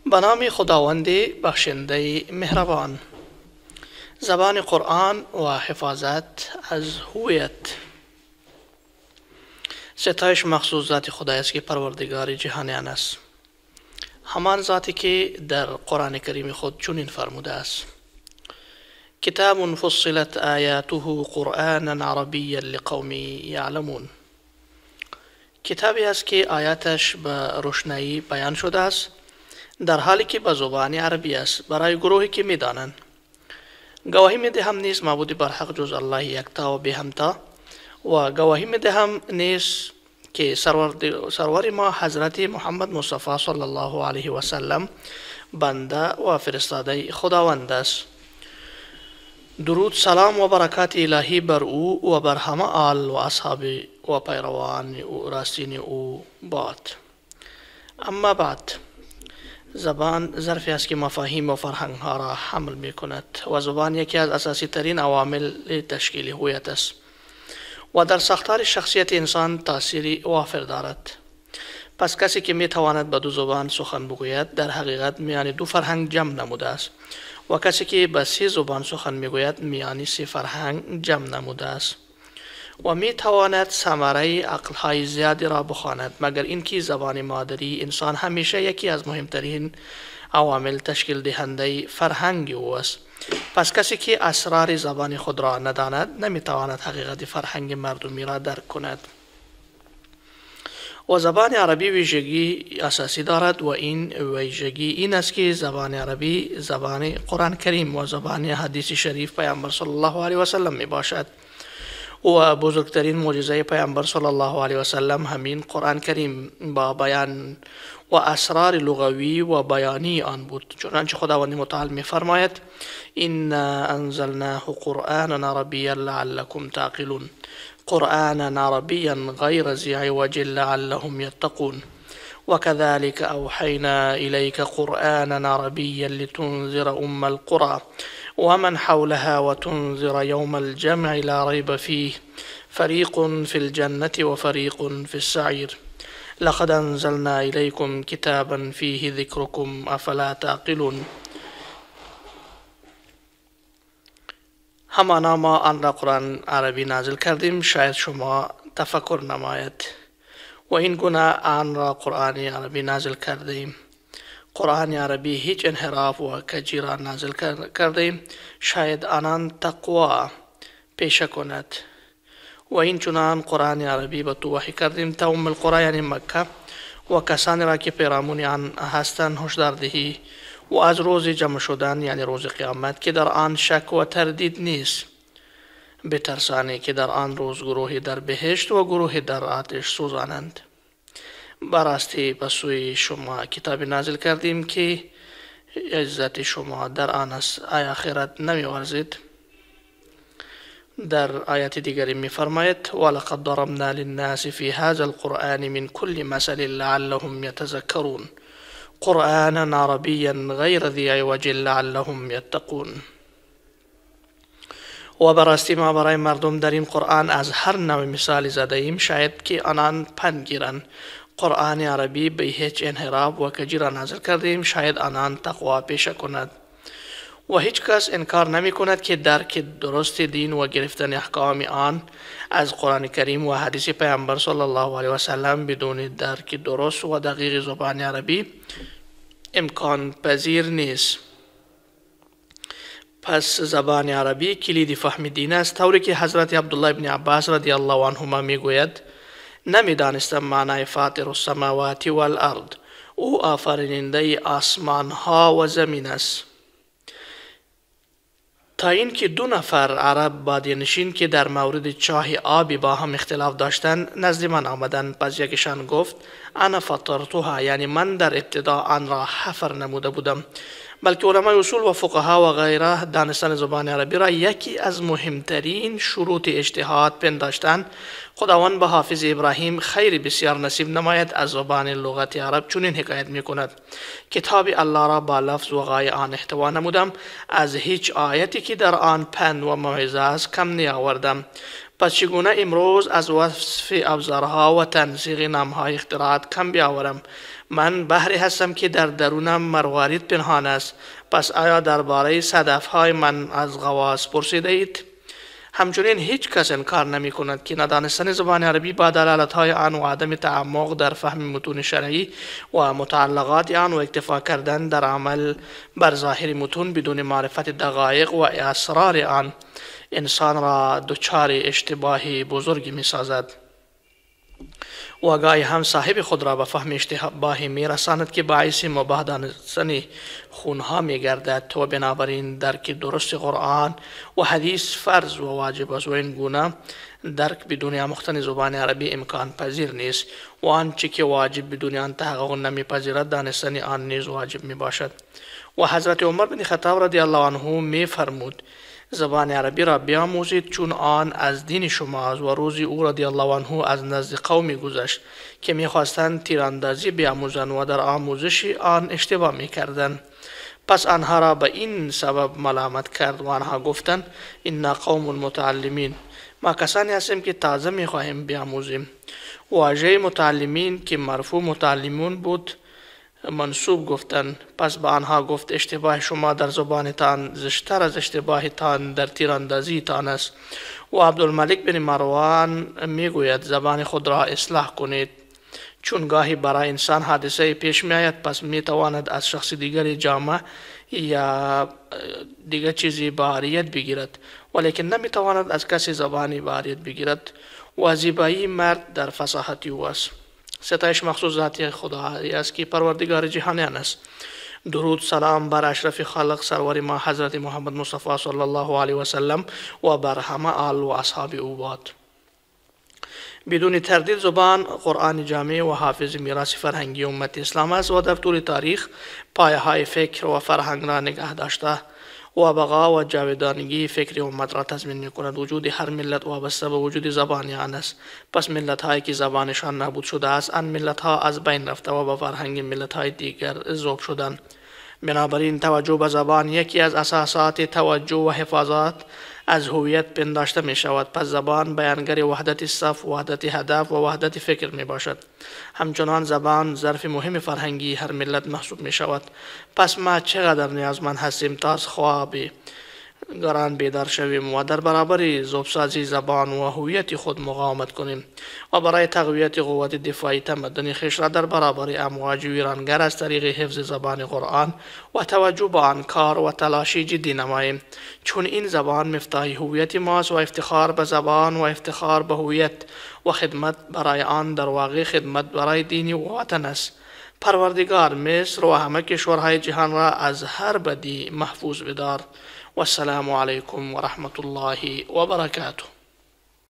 به نام خداوند بخشنده مهربان. زبان قرآن و حفاظت از هویت. ستایش مخصوص ذات خدای است که پروردگار جهانیان است. همان ذاتی که در قرآن کریم خود چنین فرموده است: کتاب فصلت آیاته قرآنا عربیا لقوم یعلمون. کتابی است که آیاتش به روشنایی بیان شده است، در حالی که به زبان عربی است، برای گروهی که می‌دانند. گواهی می‌دهم نیز معبود برحق جز الله یکتا و بی همتا، و گواهی می‌دهم نیز که سرور ما حضرت محمد مصطفی صلی الله علیه و سلم بنده و فرستاده خداوند است. درود، سلام و برکات الهی بر او و بر همه آل و اصحاب و پیروان او راستین او باد. اما بعد، زبان ظرفی است که مفاهیم و فرهنگ ها را حمل می کند و زبان یکی از اساسی ترین عوامل تشکیل هویت است و در ساختار شخصیت انسان تأثیری وافر دارد. پس کسی که می تواند به دو زبان سخن بگوید در حقیقت میان دو فرهنگ جمع نموده است، و کسی که به سه زبان سخن میگوید میان سه فرهنگ جمع نموده است و می تواند ثمره عقل‌های زیادی را بخواند، مگر اینکه زبان مادری انسان همیشه یکی از مهمترین عوامل تشکیل دهنده فرهنگ او است. پس کسی که اسرار زبان خود را نداند نمیتواند حقیقت فرهنگ مردمی را درک کند. و زبان عربی ویژگی اساسی دارد و این ویژگی این است که زبان عربی زبان قرآن کریم و زبان حدیث شریف پیامبر صلی الله علیه و سلم می باشد و بزرگترین معجزه پیامبر صلی الله علیه و سلم همین قرآن کریم با بیان و اسرار لغوی و بیانی آن بود، چنانچه خداوند متعال می فرماید: انا انزلناه قرآنا عربیا لعلکم تعقلون. قرآنا عربیا غیر ذی عوج لعلهم یتقون. وكذلك أوحينا إليك قرآنا عربيا لتنذر القرى ومن حولها وتنذر يوم الجمع لا ريب فيه فريق في الجنة وفريق في السعير لقد أنزلنا إليكم كتابا فيه ذكركم أفلا تعقلون. همانا ما آن را قرآن عربی نازل کردیم شاید شما تفکر نماید، و این گونه آن را قرآن عربی نازل کردیم. قرآن عربی هیچ انحراف و کجی را نازل کردیم شاید آنان تقوا پیشه کند. و این چنان قرآن عربی به تو وحی کردیم تا ام القرى یعنی مکه و کسانی را که پیرامون آن هستند هشدار دهی و از روز جمع شدن یعنی روز قیامت که در آن شک و تردید نیست بترسانی که در آن روز گروهی در بهشت و گروهی در آتش سوزانند. براستی به سوی شما کتاب نازل کردیم که عزت شما در آن است، آیا خیرت نمی ورزید؟ در آیت دیگری می فرماید: ولقد ضربنا للناس في هذا القرآن من كل مثل لعلهم يتذكرون قرآنا عربیا غیر ذی عوج لعلهم یتقون. و براستی ما برای مردم در این قرآن از هر نوع مثال زده ایم شاید که آنان پند گیرند. قرآن عربی به هیچ انحراف و کجی را نازل کردیم شاید آنان تقوا پیشه کند. و هیچ کس انکار نمی کند که درک درست دین و گرفتن احکام آن از قرآن کریم و حدیث پیامبر صلی الله علیه و سلم بدون درک درست و دقیق زبان عربی امکان پذیر نیست. پس زبان عربی کلید فهم دین است، طوری که حضرت عبدالله ابن عباس رضی الله عنهما میگوید: نمیدانستم معنای فاطر السماوات والارض، او آفریننده آسمان ها و زمین است، تا اینکه دو نفر عرب بادیه‌نشین که در مورد چاه آبی با هم اختلاف داشتند نزد من آمدند. پس یکیشان گفت: انا فطرتها، یعنی من در ابتدا آن را حفر نموده بودم. بلکه علمای اصول و فقها و غیره دانستن زبان عربی را یکی از مهمترین شروط اجتهاد پنداشتند. خداوند به حافظ ابراهیم خیر بسیار نصیب نماید. از زبان لغت عرب چنین حکایت می کند: کتاب الله را با لفظ و غایه آن احتوا نمودم، از هیچ آیتی که در آن پند و موعظه است کم نیاوردم. پس چگونه امروز از وصف ابزارها و تنسیق نامهای اختراعات کم بیاورم؟ من بحری هستم که در درونم مروارید پنهان است. پس آیا درباره صدفهای من از غواص پرسیده اید؟ همچنین هیچ کس انکار نمی کند که ندانستن زبان عربی با دلالت‌های آن و عدم تعمق در فهم متون شرعی و متعلقات آن و اکتفا کردن در عمل بر ظاهر متون بدون معرفت دقایق و اسرار آن انسان را دچار اشتباه بزرگی می سازد و گاهی هم صاحب خود را به فهم اشتباهی می رساند که باعث مباح دانستن خونها می گردد و بنابراین درک درست قرآن و حدیث فرض و واجب است و این گونه درک بدون آموختن زبان عربی امکان پذیر نیست و آنچه که واجب بدون آن تحقق نمی پذیرد دانستن آن نیز واجب می باشد. و حضرت عمر بن خطاب رضی الله عنه می فرمود زبان عربی را بیاموزید چون آن از دین شماست و روزی او رضی الله عنه از نزد قومی گذشت که میخواستند تیراندازی بیاموزند و در آموزش آن اشتباه میکردند. پس آنها را به این سبب ملامت کرد و آنها گفتند انا قوم متعلمین، ما کسانی هستیم که تازه میخواهیم بیاموزیم. واژه متعلمین که مرفوع متعلمون بود منصوب گفتند. پس به آنها گفت اشتباه شما در زبانتان زشتر از اشتباهتان در تیراندازی تان است. و عبدالملک بن مروان میگوید زبان خود را اصلاح کنید چون گاهی برای انسان حادثه پیش می آید پس می تواند از شخص دیگری جامه یا دیگر چیزی بهاریت بگیرد ولیکن نمی تواند از کسی زبانی بهاریت بگیرد و زیبایی مرد در فصاحت او است. ستایش مخصوص ذاتی خدایی است که پروردگار جهانیان است. درود سلام بر اشرف خلق سرور ما حضرت محمد مصطفی صلی الله علیه و سلم و بر همه آل و اصحاب او باد. بدون تردید زبان قرآن جامع و حافظ میراث فرهنگی امت اسلام است و در طول تاریخ پایه های فکر و فرهنگ را نگه داشته و بقا و جاودانگی فکر امت را تضمین می کند. وجود هر ملت وابسته به وجود زبان آن است. پس ملت هایی که زبانشان نابود شده است آن ملت ها از بین رفته و به فرهنگ ملت های دیگر ذوب شدند. بنابراین توجه به زبان یکی از اساسات توجه و حفاظت از هویت پنداشته می شود. پس زبان بیانگر وحدت صف، وحدت هدف و وحدت فکر می باشد. همچنان زبان ظرف مهم فرهنگی هر ملت محسوب می شود. پس ما چقدر نیازمند هستیم تا از خواب گران بیدار شویم و در برابر ذوب‌سازی زبان و هویت خود مقاومت کنیم و برای تقویت قوت دفاعی تمدن خویش را در برابر امواج ویرانگر از طریق حفظ زبان قرآن و توجه به آن کار و تلاشی جدی نماییم چون این زبان مفتاح هویت ماست و افتخار به زبان و افتخار به هویت و خدمت برای آن در واقع خدمت برای دین و وطن است. پروردگار مصر و همه کشورهای جهان را از هر بدی محفوظ بدار. والسلام عليكم ورحمة الله وبركاته.